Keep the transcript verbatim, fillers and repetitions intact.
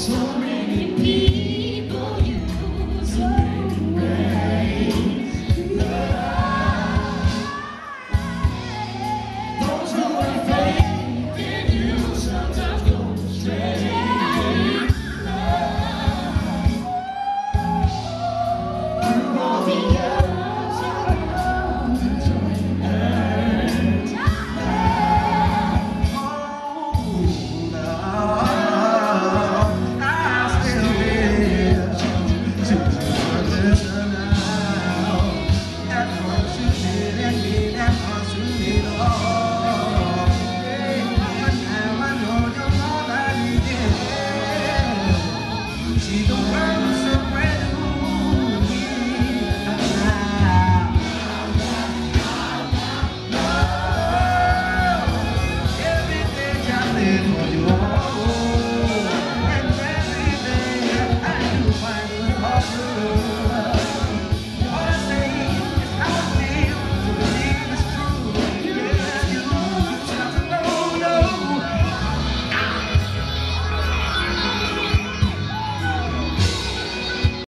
So many people use your grace. Love. Those who have faith in you sometimes go astray. Love. Through all the years you've come to join earth. For you.